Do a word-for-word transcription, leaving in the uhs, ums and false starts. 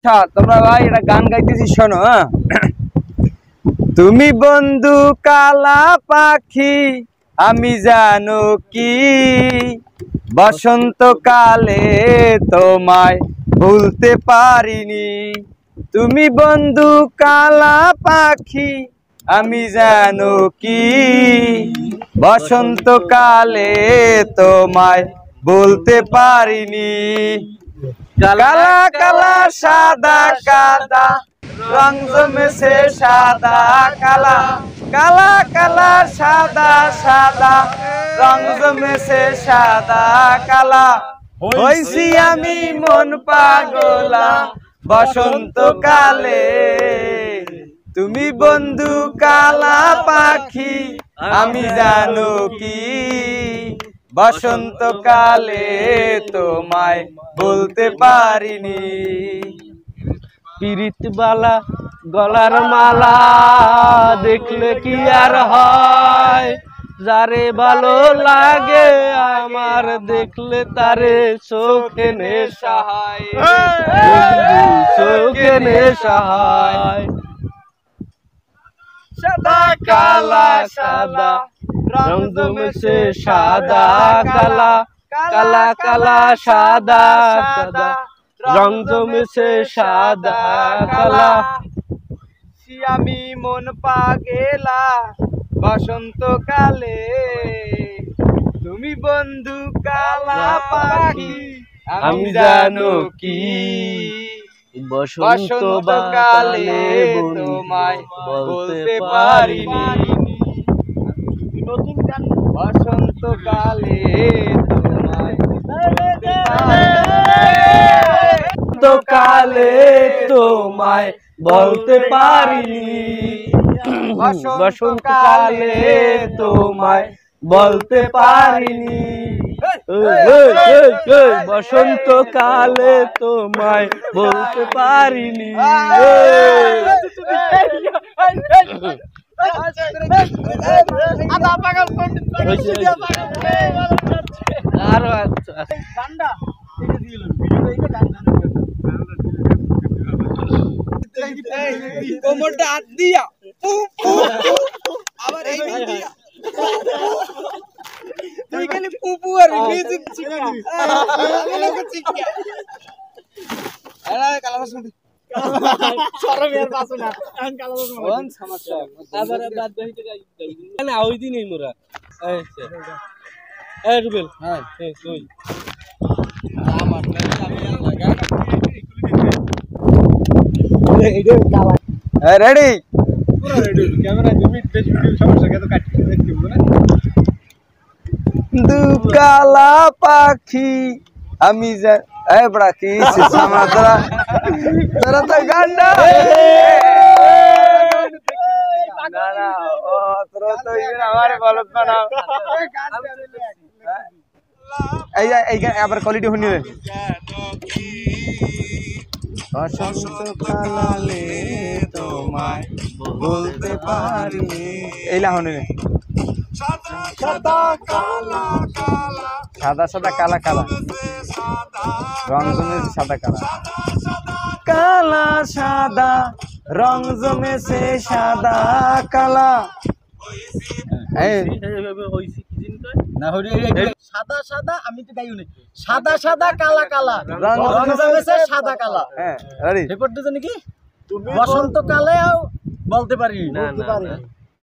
আচ্ছা তোমরা ভাই এটা গান গাইতেছি শোনো। হ্যাঁ, তুমি বন্ধু কালা পাখি আমি জানো কি বসন্তকালে তোমায় ভুলতে পারিনি। তুমি বন্ধু কালা পাখি আমি জানো কি বসন্তকালে তোমায় বলতে পারিনি। কালা কালা সাদা কাদা রং জমেছে সাদা কালা, কালা কালা সাদা সাদা রং জমেছে সাদা কালা। হইছি আমি মন পাগলা বসন্তকালে। তুমি বন্ধু কালা পাখি আমি জানো কি বসন্তকালে তোমায় বলতে পারিনি। পিরিত বালা গলার মালা দেখলে কি আর হয়, যারে ভালো লাগে আমার দেখলে তারে চোখে নেশা হয়, চোখে নেশা হয়। সাদা কালা সাদা রং জমেছে সাদা কালা, কালা কালা সাদা সাদা রং জমেছে সাদা কালা। আমি মন পাগেলা বসন্তকালে। তুমি বন্ধু কালা পাখি আমি জানো কি বসন্তকালে তোমায় বলতে পারিনি। নতুন গান বসন্তকালে তোমায় বসন্তকালে তোমায় বলতে পারিনি, বসন্তকালে তোমায় বলতে পারিনি, বসন্তকালে তোমায় বলতে পারিনি। আরো কোমরটা হাত দিয়া আবার এই দিয়া তুই খালি পুপু আর মিউজিক চিকা আমি চিকা আরে কালা শুন সরমের পাশে না আন কালা কোন সমস্যা আবার বাদ হইতে যাই না ওই দিনই মোরা এই এই রুবেল হ্যাঁ এই কই আমার আমি লাগা রেডি পুরো রেডি ক্যামেরা জুমি বেশি সমস্যা কেন কাটতে দেখব না। দুকালা পাখি আমি জান এ বড়া কি সামনা তোরা তোরা তো গান্ডা না না ও তোরা তো ইন আমারে বলত না। এই এই আবার কোয়ালিটি শুনি রে। বসন্তকালে তোমায় বলতে পারিনি এই লাহনে রে। সাদা কালা কালা সাদা সাদা কালা কালা রং জমেছে সাদা কালা, কালা সাদা রং জমেছে সাদা কালা। না হরি সাদা সাদা আমি তো গাইও নাই সাদা সাদা কালা কালা রং জমেছে সাদা কালা। হ্যাঁ রেডি রিপোর্ট দিছ নাকি বসন্তকালে বলতে পারি না না